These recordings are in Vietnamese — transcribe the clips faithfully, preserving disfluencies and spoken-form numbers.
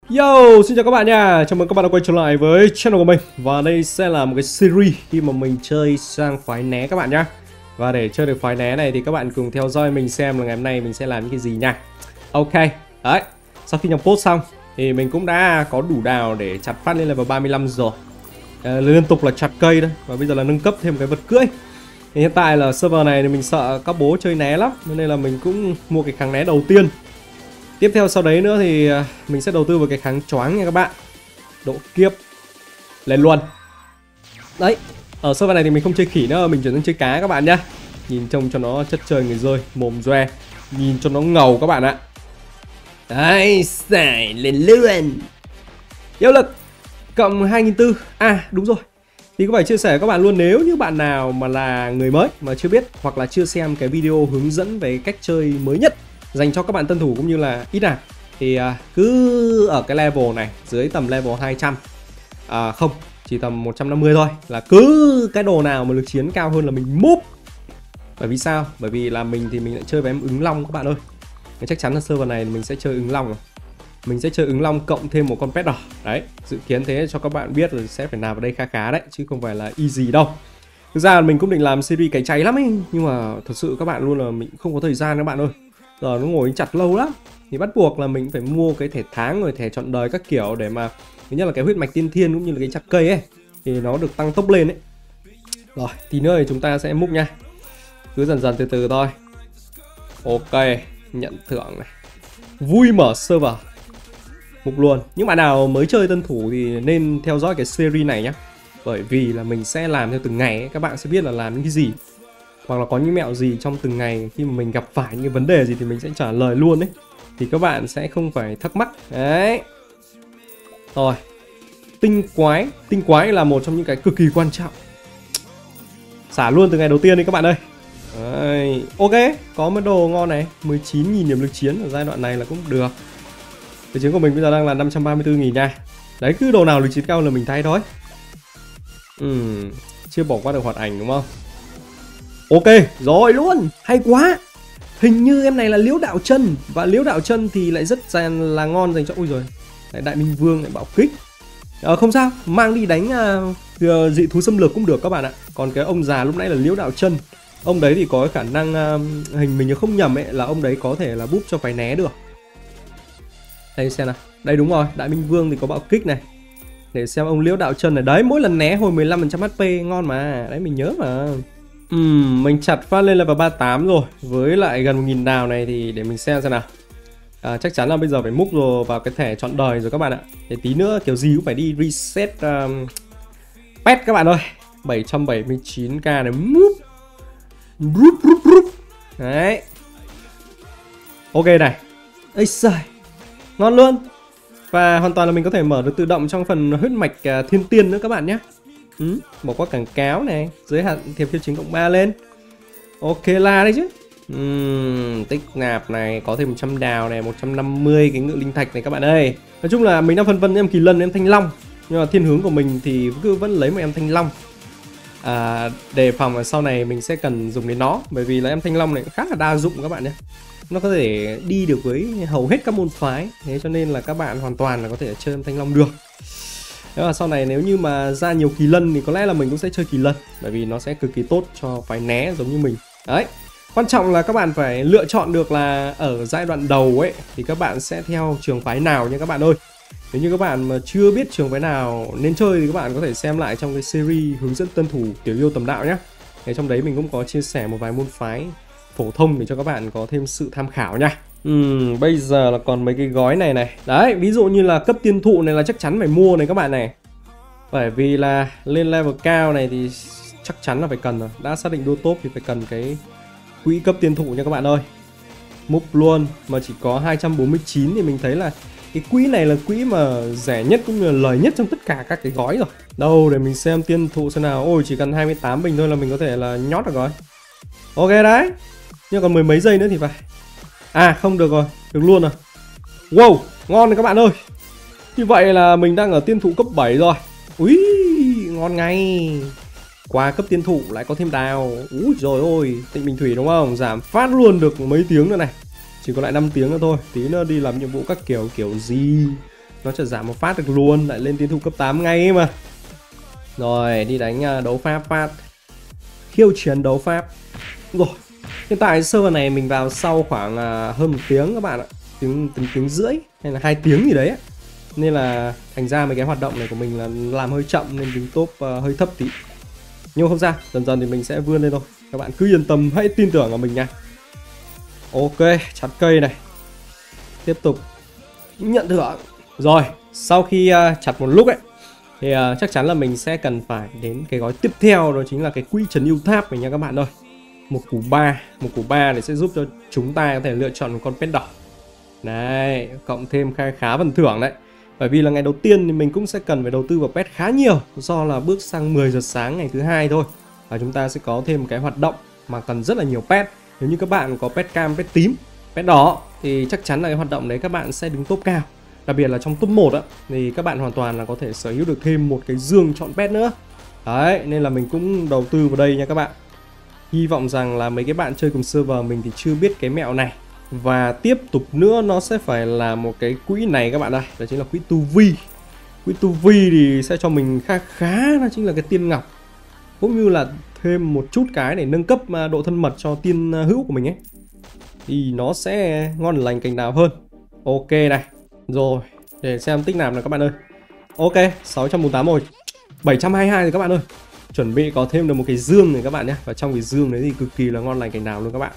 Yo, xin chào các bạn nha. Chào mừng các bạn đã quay trở lại với channel của mình. Và đây sẽ là một cái series khi mà mình chơi sang phái né các bạn nhá. Và để chơi được phái né này thì các bạn cùng theo dõi mình xem là ngày hôm nay mình sẽ làm những cái gì nha. Ok, đấy. Sau khi nhập post xong thì mình cũng đã có đủ đào để chặt phát lên level ba mươi lăm rồi. à, Liên tục là chặt cây thôi. Và bây giờ là nâng cấp thêm cái vật cưỡi. Thì hiện tại là server này thì mình sợ các bố chơi né lắm, nên là mình cũng mua cái kháng né đầu tiên. Tiếp theo sau đấy nữa thì mình sẽ đầu tư vào cái kháng choáng nha các bạn. Độ kiếp lên luôn. Đấy, ở server này thì mình không chơi khỉ nữa, mình chuyển sang chơi cá các bạn nhá. Nhìn trông cho nó chất trời người rơi, mồm doe, nhìn cho nó ngầu các bạn ạ. Đấy, xài lên luôn. Hiệu lực cộng hai nghìn bốn trăm. À đúng rồi, thì có phải chia sẻ với các bạn luôn, nếu như bạn nào mà là người mới mà chưa biết hoặc là chưa xem cái video hướng dẫn về cách chơi mới nhất dành cho các bạn tân thủ cũng như là ít nạp thì cứ ở cái level này dưới tầm level hai trăm, à, không, chỉ tầm một trăm năm mươi thôi, là cứ cái đồ nào mà lực chiến cao hơn là mình múp. Bởi vì sao? Bởi vì là mình thì mình lại chơi với em ứng long các bạn ơi. Nên chắc chắn là server này mình sẽ chơi ứng long rồi. Mình sẽ chơi ứng long cộng thêm một con pet đỏ. Đấy, dự kiến thế cho các bạn biết rồi sẽ phải nạp vào đây khá khá đấy, chứ không phải là easy đâu. Thực ra mình cũng định làm series cái cháy lắm ấy, nhưng mà thật sự các bạn luôn là mình không có thời gian các bạn ơi. Giờ nó ngồi chặt lâu lắm, thì bắt buộc là mình phải mua cái thẻ tháng rồi thẻ trọn đời các kiểu để mà thứ nhất là cái huyết mạch tiên thiên cũng như là cái chặt cây ấy thì nó được tăng tốc lên ấy. Rồi, tí nữa thì chúng ta sẽ múc nha. Cứ dần dần từ từ thôi. Ok, nhận thưởng này. Vui mở server. Mục luôn. Những bạn nào mới chơi tân thủ thì nên theo dõi cái series này nhé. Bởi vì là mình sẽ làm theo từng ngày ấy. Các bạn sẽ biết là làm những cái gì, hoặc là có những mẹo gì trong từng ngày. Khi mà mình gặp phải những cái vấn đề gì thì mình sẽ trả lời luôn đấy, thì các bạn sẽ không phải thắc mắc. Đấy. Rồi, tinh quái. Tinh quái là một trong những cái cực kỳ quan trọng. Xả luôn từ ngày đầu tiên đi các bạn ơi. Đấy. Ok, có mấy đồ ngon này. mười chín nghìn điểm lực chiến ở giai đoạn này là cũng được. Lực chiến của mình bây giờ đang là năm trăm ba mươi tư nghìn nha. Đấy, cứ đồ nào lực chiến cao là mình thay thôi. Ừm, chưa bỏ qua được hoạt ảnh đúng không? Ok, rồi luôn, hay quá. Hình như em này là liễu đạo chân. Và liễu đạo chân thì lại rất là ngon dành cho... Ui rồi, lại đại minh vương lại bảo kích. à, Không sao, mang đi đánh uh, dị thú xâm lược cũng được các bạn ạ. Còn cái ông già lúc nãy là liễu đạo chân. Ông đấy thì có cái khả năng uh, hình mình không nhầm ấy, là ông đấy có thể là búp cho phải né được. Đây xem nào. Đây đúng rồi, đại minh vương thì có bạo kích này. Để xem ông liễu đạo chân này. Đấy, mỗi lần né hồi mười lăm phần trăm hát pê, ngon mà. Đấy, mình nhớ mà. Ừm, mình chặt phát lên level ba mươi tám rồi. Với lại gần một nghìn đào này thì để mình xem xem nào. à, Chắc chắn là bây giờ phải múc rồi vào cái thẻ trọn đời rồi các bạn ạ. Để tí nữa kiểu gì cũng phải đi reset um, pet các bạn ơi. Bảy trăm bảy mươi chín k này. Múp. Rúp, rúp, rúp. Đấy. Ok này. Ây xài, ngon luôn. Và hoàn toàn là mình có thể mở được tự động trong phần huyết mạch uh, thiên tiên nữa các bạn nhé. Ừ, bỏ qua cảng cáo này, giới hạn thiệp khiêu chiến cộng ba lên. Ok là đấy chứ. uhm, Tích nạp này, có thêm một trăm đào này, một trăm năm mươi cái ngự linh thạch này các bạn ơi. Nói chung là mình đang phân vân em kỳ lân, em thanh long. Nhưng mà thiên hướng của mình thì cứ vẫn lấy một em thanh long, à, đề phòng là sau này mình sẽ cần dùng đến nó. Bởi vì là em thanh long này cũng khá là đa dụng các bạn nhé. Nó có thể đi được với hầu hết các môn phái. Thế cho nên là các bạn hoàn toàn là có thể chơi em thanh long được. Nếu mà sau này nếu như mà ra nhiều kỳ lân thì có lẽ là mình cũng sẽ chơi kỳ lân. Bởi vì nó sẽ cực kỳ tốt cho phái né giống như mình. Đấy. Quan trọng là các bạn phải lựa chọn được là ở giai đoạn đầu ấy thì các bạn sẽ theo trường phái nào nha các bạn ơi. Nếu như các bạn mà chưa biết trường phái nào nên chơi thì các bạn có thể xem lại trong cái series hướng dẫn tân thủ tiểu yêu tầm đạo nhé. Để trong đấy mình cũng có chia sẻ một vài môn phái phổ thông để cho các bạn có thêm sự tham khảo nha. Uhm, bây giờ là còn mấy cái gói này này. Đấy, ví dụ như là cấp tiên thụ này là chắc chắn phải mua này các bạn này. Bởi vì là lên level cao này thì chắc chắn là phải cần rồi. Đã xác định đua top thì phải cần cái quỹ cấp tiên thụ nha các bạn ơi. Múc luôn, mà chỉ có hai trăm bốn mươi chín thì mình thấy là cái quỹ này là quỹ mà rẻ nhất cũng như là lời nhất trong tất cả các cái gói rồi. Đâu để mình xem tiên thụ xem nào. Ôi chỉ cần hai mươi tám bình thôi là mình có thể là nhót được rồi. Ok đấy. Nhưng còn mười mấy giây nữa thì phải. À không được rồi, được luôn rồi. Wow, ngon rồi các bạn ơi. Như vậy là mình đang ở tiên thụ cấp bảy rồi. Ui, ngon ngay. Qua cấp tiên thụ lại có thêm đào. Úi rồi ôi, tịnh bình thủy đúng không? Giảm phát luôn được mấy tiếng nữa này. Chỉ còn lại năm tiếng nữa thôi. Tí nữa đi làm nhiệm vụ các kiểu kiểu gì Nó chỉ giảm một phát được luôn, lại lên tiến thủ cấp tám ngay ấy mà. Rồi đi đánh đấu pháp phát. Khiêu chiến đấu pháp. Rồi hiện tại server này mình vào sau khoảng hơn một tiếng các bạn ạ. Tiếng, tiếng, tiếng rưỡi hay là hai tiếng gì đấy. Nên là thành ra mấy cái hoạt động này của mình là làm hơi chậm nên đứng top uh, hơi thấp tí. Nhưng không sao, dần dần thì mình sẽ vươn lên thôi. Các bạn cứ yên tâm, hãy tin tưởng vào mình nha. Ok, chặt cây này. Tiếp tục nhận thưởng. Rồi, sau khi uh, chặt một lúc ấy thì uh, chắc chắn là mình sẽ cần phải đến cái gói tiếp theo, đó chính là cái quỹ trấn yêu tháp này nha các bạn ơi. Một củ ba, một củ ba để sẽ giúp cho chúng ta có thể lựa chọn một con pet đỏ. Đấy, cộng thêm khá khá phần thưởng đấy. Bởi vì là ngày đầu tiên thì mình cũng sẽ cần phải đầu tư vào pet khá nhiều, do là bước sang mười giờ sáng ngày thứ hai thôi. Và chúng ta sẽ có thêm một cái hoạt động mà cần rất là nhiều pet. Nếu như các bạn có pet cam, pet tím, pet đỏ thì chắc chắn là cái hoạt động đấy các bạn sẽ đứng top cao. Đặc biệt là trong top một á, thì các bạn hoàn toàn là có thể sở hữu được thêm một cái giường chọn pet nữa. Đấy, nên là mình cũng đầu tư vào đây nha các bạn. Hy vọng rằng là mấy cái bạn chơi cùng server mình thì chưa biết cái mẹo này. Và tiếp tục nữa nó sẽ phải là một cái quỹ này các bạn ơi. Đó chính là quỹ tu vi. Quỹ tu vi thì sẽ cho mình khá khá, đó chính là cái tiên ngọc. Cũng như là thêm một chút cái để nâng cấp độ thân mật cho tiên hữu của mình ấy. Thì nó sẽ ngon lành cành đào hơn. Ok này. Rồi, để xem tích nạp nào các bạn ơi. Ok, sáu trăm bốn mươi tám rồi. bảy trăm hai mươi hai rồi các bạn ơi. Chuẩn bị có thêm được một cái dương này các bạn nhé. Và trong cái dương đấy thì cực kỳ là ngon lành cành đào luôn các bạn.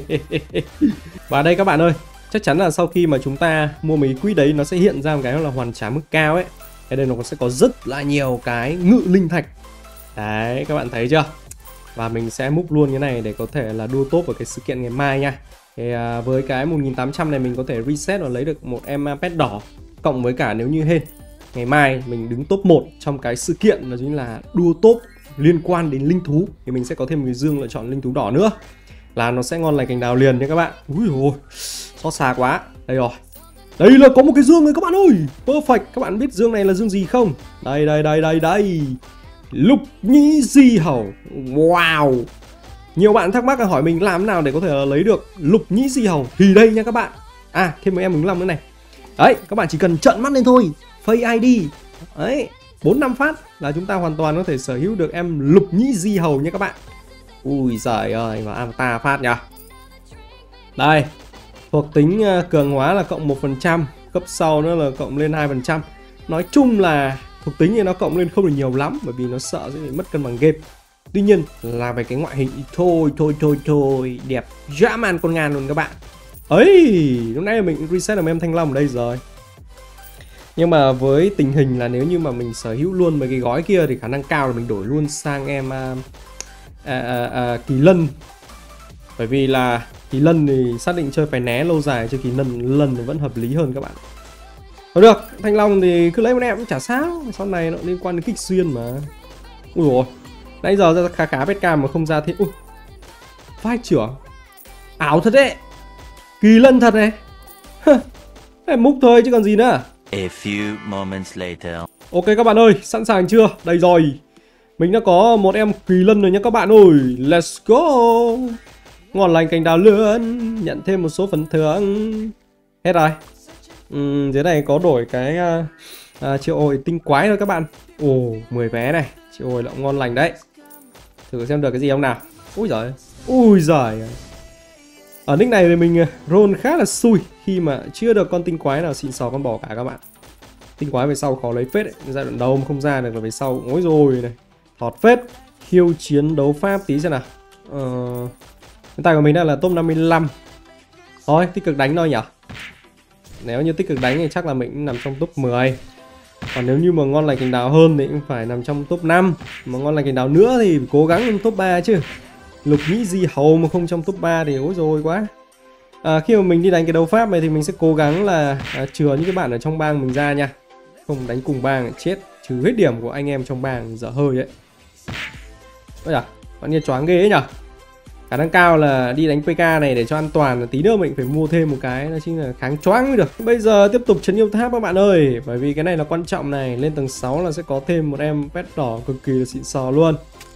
Và đây các bạn ơi, chắc chắn là sau khi mà chúng ta mua mấy quỹ đấy nó sẽ hiện ra một cái là hoàn trả mức cao ấy. Ở đây nó sẽ có rất là nhiều cái ngự linh thạch. Đấy, các bạn thấy chưa? Và mình sẽ múc luôn cái này để có thể là đua top ở cái sự kiện ngày mai nha. Thì à, với cái một nghìn tám trăm này mình có thể reset và lấy được một em pet đỏ. Cộng với cả nếu như hên ngày mai mình đứng top một trong cái sự kiện đó chính là đua top liên quan đến linh thú, thì mình sẽ có thêm một cái dương lựa chọn linh thú đỏ nữa. Là nó sẽ ngon lành cành đào liền nha các bạn. Úi dồi, xót xa quá. Đây rồi. Đây là có một cái dương này các bạn ơi. Perfect. Các bạn biết dương này là dương gì không? Đây đây đây đây đây. Lục nhĩ di hầu. Wow. Nhiều bạn thắc mắc là hỏi mình làm nào để có thể lấy được lục nhĩ di hầu. Thì đây nha các bạn. À, thêm một em ứng long nữa này. Đấy, các bạn chỉ cần trợn mắt lên thôi. Face i đê. Đấy, bốn năm phát là chúng ta hoàn toàn có thể sở hữu được em lục nhĩ di hầu nha các bạn. Ui giời ơi, vào avatar phát nhá. Đây, thuộc tính cường hóa là cộng một phần trăm, cấp sau nữa là cộng lên hai phần trăm. Nói chung là thuộc tính thì nó cộng lên không được nhiều lắm, bởi vì nó sợ sẽ bị mất cân bằng game. Tuy nhiên là về cái ngoại hình thì thôi thôi thôi thôi, đẹp dã man con ngàn luôn các bạn. Ấy, lúc nãy mình reset được em thanh long ở đây rồi. Nhưng mà với tình hình là nếu như mà mình sở hữu luôn mấy cái gói kia thì khả năng cao là mình đổi luôn sang em à, à, à, kỳ lân. Bởi vì là kỳ lân thì xác định chơi phải né lâu dài, chơi kỳ lân lần thì vẫn hợp lý hơn các bạn. Thôi được, thanh long thì cứ lấy một em cũng chả sao, sau này nó liên quan đến kích xuyên mà. Ui dồi, nãy giờ ra khá khá pet cam mà không ra thế. Ui, vai trưởng ảo thật đấy, kỳ lân thật này. Em múc thôi chứ còn gì nữa. A few moments later. Ok các bạn ơi, sẵn sàng chưa? Đây rồi. Mình đã có một em kỳ lân rồi nha các bạn ơi. Let's go. Ngon lành cành đào lươn. Nhận thêm một số phần thưởng. Hết rồi. uhm, Dưới này có đổi cái uh, uh, triệu hồi tinh quái thôi các bạn. Ồ, mười vé này. Triệu hồi lộng ngon lành đấy. Thử xem được cái gì không nào. Úi giời. Ui giời. Ở nick này thì mình roll khá là xui khi mà chưa được con tinh quái nào xịn sò con bò cả các bạn. Tinh quái về sau khó lấy phết ấy. Giai đoạn đầu mà không ra được là về sau ối rồi này. Thọt phết. Khiêu chiến đấu pháp tí xem nào. Ờ... Hiện tại của mình đang là top năm mươi lăm. Thôi tích cực đánh thôi nhỉ. Nếu như tích cực đánh thì chắc là mình cũng nằm trong top mười. Còn nếu như mà ngon lành cành đào hơn thì cũng phải nằm trong top năm. Mà ngon lành cành đào nữa thì cố gắng trong top ba chứ. Lục nhĩ di hầu mà không trong top ba thì ối rồi quá. À, khi mà mình đi đánh cái đấu pháp này thì mình sẽ cố gắng là à, chừa những cái bạn ở trong bang mình ra nha. Không đánh cùng bang chết, trừ hết điểm của anh em trong bang dở hơi đấy. Ôi à, bạn nghe choáng ghê ấy nhở. Khả năng cao là đi đánh pê ca này để cho an toàn là tí nữa mình phải mua thêm một cái, đó chính là kháng choáng mới được. Bây giờ tiếp tục trấn yêu tháp các bạn ơi, bởi vì cái này là quan trọng này. Lên tầng sáu là sẽ có thêm một em pet đỏ cực kỳ là xịn sò luôn.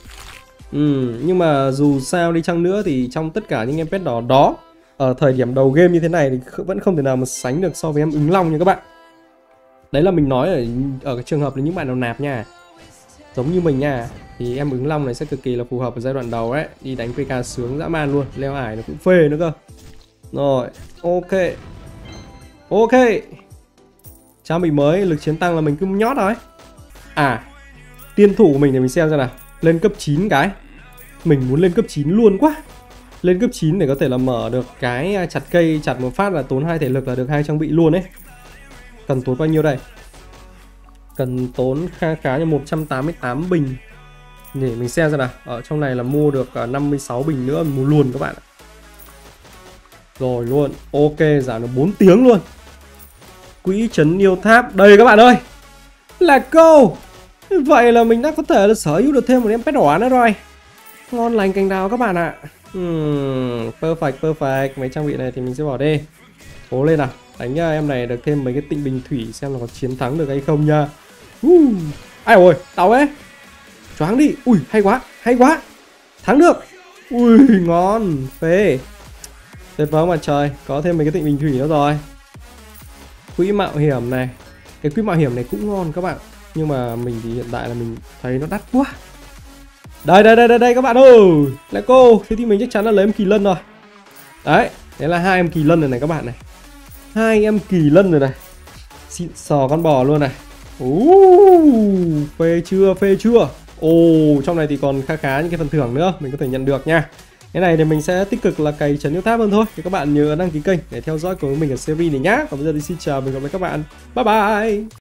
Ừ, nhưng mà dù sao đi chăng nữa thì trong tất cả những em pet đỏ đó, ở thời điểm đầu game như thế này thì vẫn không thể nào mà sánh được so với em ứng long nha các bạn. Đấy là mình nói ở ở cái trường hợp là những bạn nào nạp nha, giống như mình nha, thì em ứng long này sẽ cực kỳ là phù hợp ở giai đoạn đầu ấy, đi đánh pê ca sướng dã man luôn, leo ải nó cũng phê nữa cơ. Rồi, ok. Ok. Trang bị mới, lực chiến tăng là mình cứ nhót rồi. À, tiên thủ của mình để mình xem ra nào. Lên cấp chín cái. Mình muốn lên cấp chín luôn quá. Lên cấp chín để có thể là mở được cái chặt cây, chặt một phát là tốn hai thể lực là được hai trang bị luôn ấy. Cần tốn bao nhiêu đây? Cần tốn khá khá như một trăm tám mươi tám bình. Để mình xem ra nào. Ở trong này là mua được năm mươi sáu bình nữa, mình mua luôn các bạn ạ. Rồi luôn. Ok, giảm được bốn tiếng luôn. Quỹ trấn yêu tháp. Đây các bạn ơi. Let's go. Vậy là mình đã có thể là sở hữu được thêm một em pet đỏ nữa rồi. Ngon lành cành đào các bạn ạ. Hmm, perfect, perfect. Mấy trang bị này thì mình sẽ bỏ đi. Cố lên nào. Đánh nha, em này được thêm mấy cái tịnh bình thủy xem là có chiến thắng được hay không nha. Uh. Ai ôi, đau ấy. Choáng đi. Ui, hay quá, hay quá. Thắng được. Ui, ngon, phê. Tuyệt vời mà trời, có thêm mấy cái tịnh bình thủy nữa rồi. Quỹ mạo hiểm này. Cái quỹ mạo hiểm này cũng ngon các bạn. Nhưng mà mình thì hiện tại là mình thấy nó đắt quá. Đây đây đây đây, đây các bạn ơi. Let's go. Thế thì mình chắc chắn là lấy em kỳ lân rồi. Đấy, đấy là hai em kỳ lân rồi này các bạn này. Hai em kỳ lân rồi này. Xịn sò con bò luôn này. Uh, phê chưa, phê chưa. Ồ, oh, trong này thì còn khá khá những cái phần thưởng nữa mình có thể nhận được nha. Cái này thì mình sẽ tích cực là cày trấn yêu tháp hơn thôi. Thì các bạn nhớ đăng ký kênh để theo dõi cùng mình ở series này nhá. Còn bây giờ thì xin chào, mình gặp lại các bạn. Bye bye.